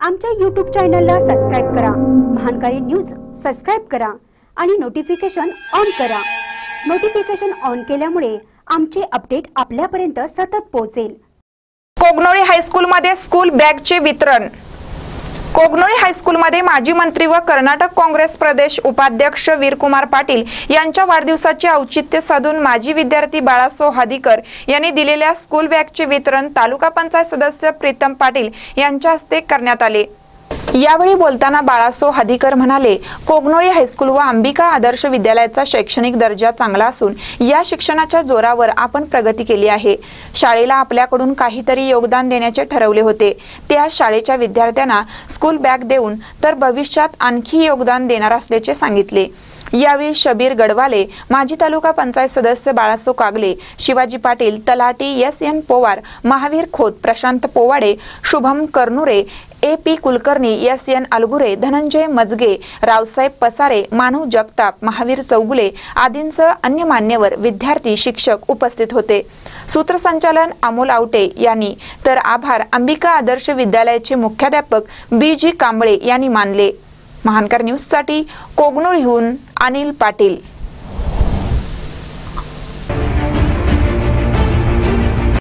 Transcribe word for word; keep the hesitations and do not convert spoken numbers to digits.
आमच्या यूट्यूब चॅनलला सबस्क्राइब करा, महानकारी न्यूज सबस्क्राइब करा आणि नोटिफिकेशन ऑन करा। नोटिफिकेशन ऑन केल्यामुळे आमचे अपडेट आपल्यापर्यंत सतत पोहोचेल। कोगनोळी हायस्कूलमध्ये स्कूल बॅगचे वितरण। कोगनोळी हायस्कूलमध्ये माजी मंत्री व कर्नाटक काँग्रेस प्रदेश उपाध्यक्ष वीरकुमार पाटील यांच्या वाढदिवसाचे औचित्य साधून माजी विद्यार्थी बाळासो हादीकर यांनी दिलेल्या स्कूल बॅगचे वितरण तालुका पंचायत सदस्य प्रीतम पाटील यांच्या हस्ते करण्यात आले। यावेळी बोलताना बाळासो हादीकर म्हणाले, कोगनोळी हायस्कूल व अंबिका आदर्श विद्यालयाचा शैक्षणिक दर्जा चांगला असून या शिक्षणाच्या जोरावर आपण प्रगती केली आहे। शाळेला आपल्याकडून काहीतरी योगदान देण्याचे ठरवले होते। त्या शाळेच्या विद्यार्थ्यांना स्कूल बॅग देऊन तर भविष्यात आणखी योगदान देणार असल्याचे सांगितले। यावेळी शबीर गडवाले, माजी तालुका पंचायत सदस्य बाळासो कागले, शिवाजी पाटील, तलाटी S N Powar, Mahavir Khot, Prashant Powade, Shubham Karnure, A P Kulkarni, S N Algure, Dhananjay Majage, Raosaheb Pasare, Manav Jagtap, Mahavir Chougule आदींसह अन्य मान्यवर, विद्यार्थी, शिक्षक उपस्थित होते। सूत्रसंचालन अमोल आवटे यांनी तर आभार अंबिका आदर्श विद्यालयाचे मुख्याध्यापक बी जी कांबळे यांनी मानले। महानकर न्यूज साठी कोगनोळीहून अनिल पाटील।